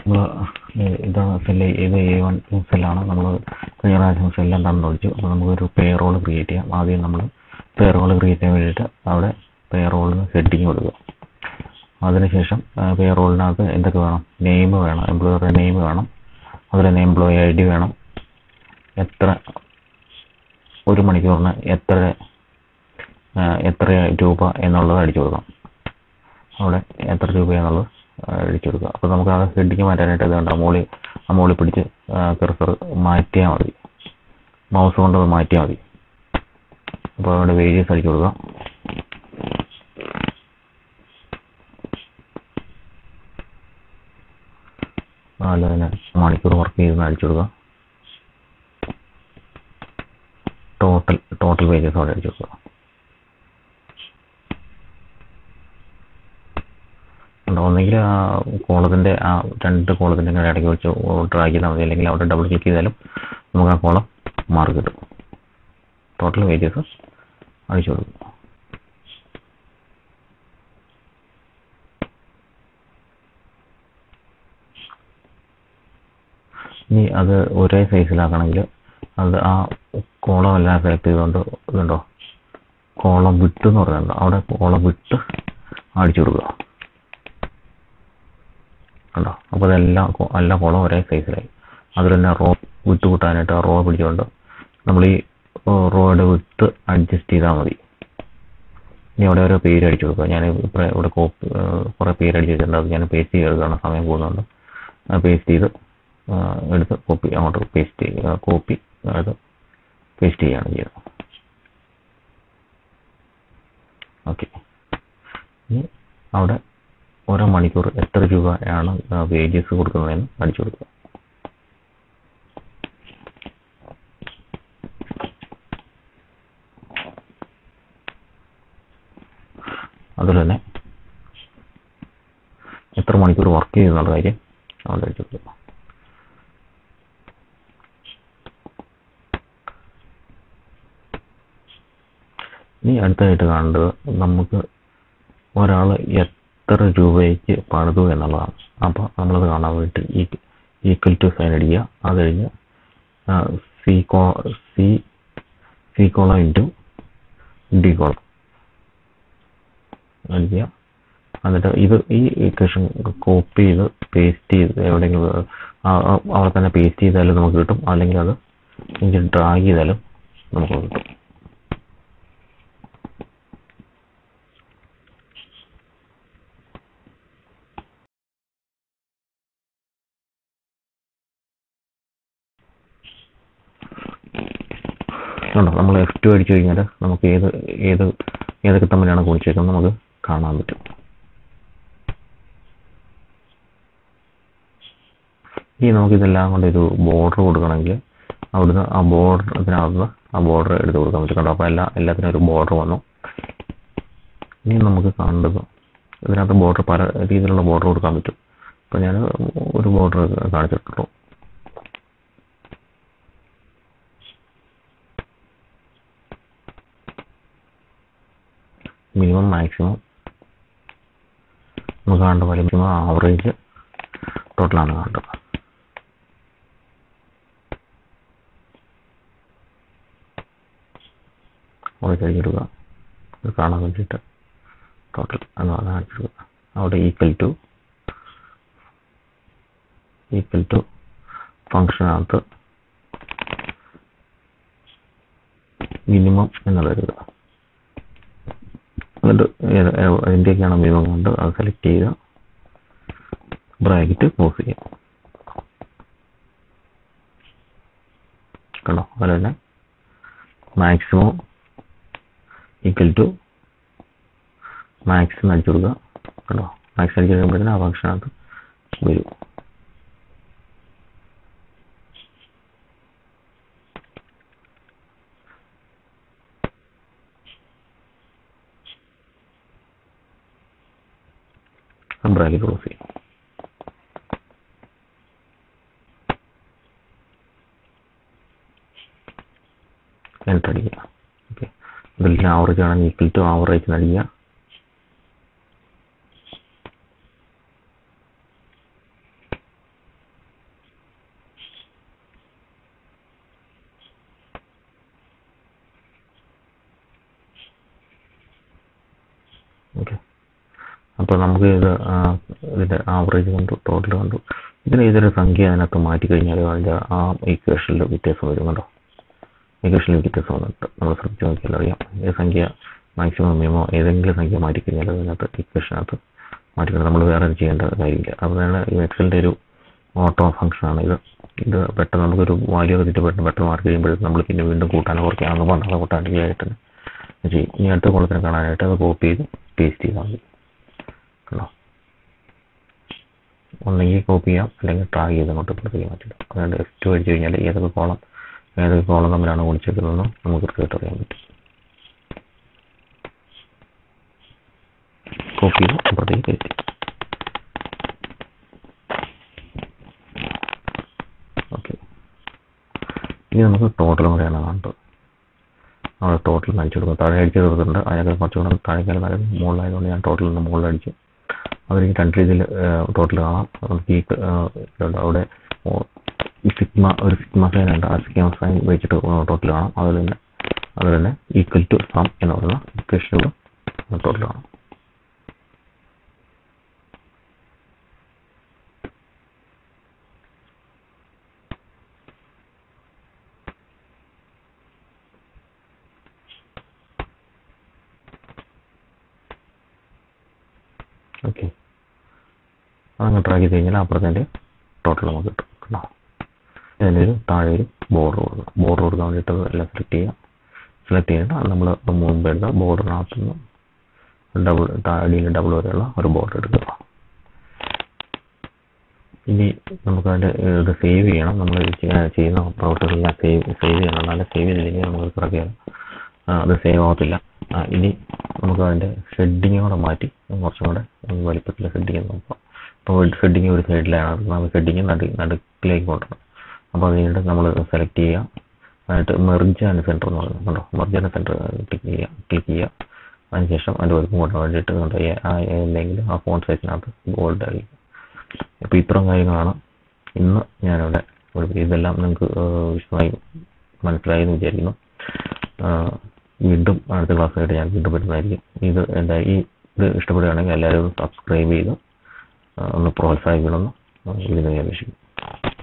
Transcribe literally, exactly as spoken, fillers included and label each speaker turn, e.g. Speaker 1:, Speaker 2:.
Speaker 1: നമ്മൾ ഇതാണ് സെല്ല് ഇത് എ വൺ സെല്ലാണ്. നമ്മൾ കഴിഞ്ഞ പ്രാവശ്യം സെല്ല് എന്താണെന്ന് ചോദിച്ചു. അപ്പോൾ നമുക്കൊരു പേറോൾ ക്രിയേറ്റ് ചെയ്യാം. ആദ്യം നമ്മൾ പേറോൾ ക്രിയേറ്റ് ചെയ്യാൻ വേണ്ടിയിട്ട് അവിടെ പേറോളിന് ഹെഡിങ് കൊടുക്കുക. അതിനുശേഷം പേറോളിനകത്ത് എന്തൊക്കെ വേണം? നെയിം വേണം, എംപ്ലോയറുടെ നെയിം വേണം, അതുപോലെ എംപ്ലോയി ഐ ഡി വേണം, എത്ര ഒരു മണിക്കൂറിന് എത്ര എത്ര രൂപ എന്നുള്ളത് അടിച്ചു കൊടുക്കണം. അവിടെ എത്ര രൂപയാണെന്നുള്ളത് അടിച്ചു കൊടുക്കുക. അപ്പോൾ നമുക്ക് ആ ഹെഡിങ് മാറ്റാനായിട്ട് ഇതുണ്ട് അമോളി അമോളി പിടിച്ച് കർസർ മാറ്റിയാൽ മതി, മൗസ് കൊണ്ട് അത് മാറ്റിയാൽ മതി. അപ്പോൾ അവിടെ വേരിയസ് അടിച്ചു കൊടുക്കുക. അതുപോലെ തന്നെ മണിക്കൂർ വർക്ക് ചെയ്തെന്ന് അടിച്ചു കൊടുക്കുക. ടോട്ടൽ ടോട്ടൽ വേജസ് അവിടെ അടിച്ചു കൊടുക്കുക. ഒന്നെങ്കിൽ ആ കോളത്തിൻ്റെ ആ രണ്ട് കോളത്തിൻ്റെ ഇടയ്ക്ക് വെച്ച് ഡ്രാഗ് ചെയ്താൽ മതി, അല്ലെങ്കിൽ അവിടെ ഡബിൾ ക്ലിക്ക് ചെയ്താലും നമുക്ക് ആ കോളം മാർക്ക് കിട്ടും. ടോട്ടൽ വേജസ് അടിച്ചു കൊടുക്കും. ഇനി അത് ഒരേ സൈസിലാക്കണമെങ്കിൽ അത് ആ കോളം എല്ലാം സെലക്ട് ചെയ്തുകൊണ്ട് ഇതുണ്ടോ കോളം വിട്ട് എന്ന് പറയുന്നുണ്ട്, അവിടെ കോളം വിട്ട് അടിച്ചു കൊടുക്കുക. ഉണ്ടോ? അപ്പോൾ അതെല്ലാം എല്ലാ കോളം ഒരേ സൈസിലായി. അതിൽ തന്നെ റോ വിട്ട് കൂട്ടാനായിട്ട് ആ റോ പിടിച്ചുകൊണ്ട് നമ്മൾ ഈ റോയുടെ വിട്ട് അഡ്ജസ്റ്റ് ചെയ്താൽ മതി. ഇനി അവിടെ ഓരോ പേര് അടിച്ചു കൊടുക്കുക. ഞാൻ ഇവിടെ കോപ്പി കുറേ പേര് അടിച്ച് വെച്ചിട്ടുണ്ട്. അത് ഞാൻ പേസ്റ്റ് ചെയ്തെടുക്കുകയാണ്, സമയം പോകുന്നുണ്ട്. പേസ്റ്റ് ചെയ്ത് എടുത്ത് കോപ്പി അങ്ങോട്ട് പേസ്റ്റ് ചെയ്യുക, കോപ്പി അത് പേസ്റ്റ് ചെയ്യുകയാണ് ചെയ്യുന്നത്. ഓക്കെ. ഇനി അവിടെ ഓരോ മണിക്കൂർ എത്ര രൂപയാണ് വേജസ് കൊടുക്കുന്നതെന്ന് അടിച്ചു കൊടുക്കുക. അതുപോലെ തന്നെ എത്ര മണിക്കൂർ വർക്ക് ചെയ്യുന്നുള്ള കാര്യം അവിടെ അടിച്ചു കൊടുക്കുക. ഇനി അടുത്തതായിട്ട് കാണേണ്ടത് നമുക്ക് ഒരാൾ എത്ര രൂപയ്ക്ക് പണിതു എന്നുള്ളതാണ്. അപ്പോൾ നമ്മളത് കാണാൻ വേണ്ടി ഈ ഈക്വൽ ടു സൈൻ അടിക്കുക. അത് കഴിഞ്ഞ് സി കോ C C column into D column അടിക്കുക. എന്നിട്ട് ഇത് ഈ ഇക്വേഷൻ കോപ്പി ചെയ്ത് പേസ്റ്റ് ചെയ്ത് എവിടെയെങ്കിലും അവിടെ തന്നെ പേസ്റ്റ് ചെയ്താലും നമുക്ക് കിട്ടും, അല്ലെങ്കിൽ അത് ഇങ്ങനെ ഡ്രാഗ് ചെയ്താലും നമുക്ക് കിട്ടും. ഉണ്ടോ? നമ്മൾ എഫ് ടു അടിച്ചു കഴിഞ്ഞാൽ നമുക്ക് ഏത് ഏത് ഏതൊക്കെ തമ്മിലാണ് കുറിച്ചേക്കുന്നത് നമുക്ക് കാണാൻ പറ്റും. ഇനി നമുക്കിതെല്ലാം കൊണ്ട് ഒരു ബോർഡർ കൊടുക്കണമെങ്കിൽ അവിടുന്ന് ആ ബോർഡർ ഇതിനകത്ത് ആ ബോർഡർ എടുത്ത് കൊടുക്കാൻ പറ്റും. കണ്ടോ? അപ്പോൾ എല്ലാ എല്ലാത്തിനും ഒരു ബോർഡർ വന്നു. ഇനി നമുക്ക് കാണേണ്ടത് ഇതിനകത്ത് ബോർഡർ പല രീതിയിലുള്ള ബോർഡർ കൊടുക്കാൻ പറ്റും. അപ്പോൾ ഞാൻ ഒരു ബോർഡർ കാണിച്ചിട്ടുള്ളൂ. മിനിമം മാക്സിമം നമുക്ക് കാണേണ്ട പോലെ മിനിമം ആവറേജ് ടോട്ടലാണ് കാണേണ്ടത്. അവിടെ കഴിഞ്ഞിടുക, അത് കാണാൻ വേണ്ടിയിട്ട് ടോട്ടൽ എന്ന് കാണിച്ചിടുക. അവിടെ ഈക്വൽ ടു ഈക്വൽ ടു ഫംഗ്ഷനകത്ത് മിനിമം എന്നുള്ളത് ഇടുക. എന്നിട്ട് അതിൻ്റെയൊക്കെയാണ് മിനിമം കൊണ്ട് അത് സെലക്ട് ചെയ്യുക, ബ്രാക്കറ്റ് ക്ലോസ് ചെയ്യുക. കണ്ടോ? അതുപോലെ തന്നെ മാക്സിമം ഈക്വൽ ടു മാക്സിമം അടിച്ചു കൊടുക്കുക. കണ്ടോ? മാക്സിമം അടിച്ചു കഴിയുമ്പോഴത്തേന് ആ ഫംഗ്ഷനകത്ത് വരും. ബ്രാക്കറ്റ് ക്ലോസ് ചെയ്യും. എൻ്റർ അടിക്കുക. ഓക്കെ. ഇതിൽ ആവറേജ് ആണെങ്കിൽ ഈക്വൽ ടു ആവറേജ് അടിക്കുക. അപ്പോൾ നമുക്ക് ഇത് ഇതിൻ്റെ ആവറേജ് കണ്ടു, ടോട്ടൽ കണ്ടു. ഇതിന് ഏതൊരു സംഖ്യ അതിനകത്ത് മാറ്റിക്കഴിഞ്ഞാൽ അതിൻ്റെ ആ ഈക്വേഷനിൽ വ്യത്യാസം വരും കേട്ടോ. ഈക്വേഷനിൽ വ്യത്യാസം വന്നിട്ട് നമ്മൾ ശ്രദ്ധിച്ച് നോക്കിയാൽ അറിയാം. ഏത് സംഖ്യ മാക്സിമം മിനിമം ഏതെങ്കിലും സംഖ്യ മാറ്റിക്കഴിഞ്ഞാൽ അതിനകത്ത് ഈക്വേഷനകത്ത് മാറ്റിക്കഴിഞ്ഞാൽ നമ്മൾ വേറെ ചെയ്യേണ്ട കാര്യമില്ല. അതുപോലെ ഈ എക്സലിൻ്റെ ഒരു ഓട്ടോ ഫംഗ്ഷനാണ് ഇത്. ഇത് പെട്ടെന്ന് നമുക്കൊരു വാല്യൂ ഒക്കെ പെട്ടെന്ന് പെട്ടെന്ന് മാർക്ക് ചെയ്യുമ്പോഴേക്കും നമ്മൾ പിന്നെ വീണ്ടും കൂട്ടാനോ കുറയ്ക്കാനോ പണ്ടാതെ കൂട്ടാണ്ടിയായിട്ട് തന്നെ ചെയ്യും. ഇനി അടുത്ത കോളത്തിന് കാണാനായിട്ട് അത് കോപ്പി ചെയ്ത് പേസ്റ്റ് ചെയ്താൽ മതി കേട്ടോ. ഒന്നെങ്കിൽ കോപ്പി ചെയ്യാം, അല്ലെങ്കിൽ ട്രാഗ് ചെയ്ത് അങ്ങോട്ട് പുറത്തേക്ക് മാറ്റില്ല. അതുകൊണ്ട് എഫ് ടു അടിച്ചു കഴിഞ്ഞാൽ ഏതൊക്കെ കോളം ഏതൊക്കെ കോളം തമ്മിലാണ് ഗുണിച്ചേക്കുന്നതെന്ന് നമുക്ക് കൃത്യമായിട്ട് അറിയാൻ പറ്റും. കോപ്പി ചെയ്ത് അപ്പുറത്തേക്ക് പേസ്റ്റ് ചെയ്യും. ഓക്കെ, ഇനി നമുക്ക് ടോട്ടൽ കൂടെയാണ് കാണേണ്ടത്. നമ്മൾ ടോട്ടൽ അടിച്ചു കൊടുക്കും. താഴെ അടിച്ച് തീർത്തിട്ടുണ്ട്. അതിനൊക്കെ കുറച്ചുകൂടെ താഴേക്കാൾ നല്ല മുകളിലായതുകൊണ്ട് ഞാൻ ടോട്ടൽ നിന്ന് മുകളിൽ അടിച്ചു. അവർക്ക് രണ്ട് രീതിയിൽ ടോട്ടൽ കാണാം. നമുക്ക് ഈ അവിടെ സിഗ്മ ഒരു സിഗ്മ സൈൻ ഉണ്ട്. ആ സിഗ്മ സൈൻ വെച്ചിട്ട് ടോട്ടൽ കാണാം. അതുപോലെ തന്നെ അതുപോലെ തന്നെ ഈക്വൽ ടു സം എന്ന് പറയുന്ന ഇക്വേഷനിലൂടെ ടോട്ടൽ കാണാം. ഓക്കെ, അതങ്ങ് ട്രാക്ക് ചെയ്ത് കഴിഞ്ഞാൽ അപ്പുറത്തെ ടോട്ടൽ നമുക്ക് കിട്ടും കേട്ടോ. ഇതിലൊരു താഴെ ഒരു ബോർഡർ കൊടുക്കുക. ബോർഡർ കൊടുക്കാൻ വേണ്ടിയിട്ട് എല്ലാം സെലക്ട് ചെയ്യുക. സെലക്ട് ചെയ്തിട്ട് നമ്മൾ മുമ്പ് എടുത്ത ബോർഡറിനകത്ത് നിന്ന് ഡബിൾ അടിയിൽ ഡബിൾ വരെയുള്ള ഒരു ബോർഡർ എടുക്കുക. ഇനി നമുക്ക് അതിൻ്റെ ഇത് സേവ് ചെയ്യണം. നമ്മൾ ചെയ്യുന്ന പ്രവർത്തനങ്ങളെല്ലാം സേവ് സേവ് ചെയ്യണം. എന്നാലും സേവ് ചെയ്തില്ലെങ്കിൽ നമുക്ക് കിടക്കുക അത് സേവ് ആകത്തില്ല. ഇനി നമുക്ക് അതിൻ്റെ ഷെഡിങ് കൂടെ മാറ്റി കുറച്ചും കൂടെ വലിപ്പത്തിൽ ഷെഡിങ് നോക്കാം. അപ്പോൾ ഷെഡിങ് ഒരു സൈഡിലാണ്, നമുക്ക് ഷെഡിങ് നടു നടുക്കിലേക്ക് കൊണ്ടുവരണം. അപ്പോൾ അതിനായിട്ട് നമ്മൾ സെലക്ട് ചെയ്യുക. എന്നിട്ട് മെർജ് ആൻഡ് സെൻറ്റർ എന്ന് പറയുന്നത് കണ്ടോ, മെർജ് ആൻഡ് സെൻറ്റർ ക്ലിക്ക് ചെയ്യുക ക്ലിക്ക് ചെയ്യുക അതിനുശേഷം അതിൻ്റെ വലിപ്പം കൊണ്ടുപോകാൻ വേണ്ടിയിട്ട് കൊണ്ട് അല്ലെങ്കിൽ ആ ഫോൺ സൈസിനകത്ത് ഗോൾഡ് ആയിരിക്കും. അപ്പോൾ ഇത്രയും കാര്യങ്ങളാണ് ഇന്ന് ഞാനിവിടെ ഇതെല്ലാം നിങ്ങൾക്ക് വിശദമായി മനസ്സിലായി എന്ന് വിചാരിക്കുന്നു. വീണ്ടും അടുത്ത ക്ലാസ്സായിട്ട് ഞാൻ വീണ്ടും വരുന്നതായിരിക്കും. ഇത് എന്താ ഈ ഇത് ഇഷ്ടപ്പെടുകയാണെങ്കിൽ എല്ലാവരും സബ്സ്ക്രൈബ് ചെയ്ത് ഒന്ന് പ്രോത്സാഹിക്കണമെന്ന് ഇതിനെ അപേക്ഷിക്കും.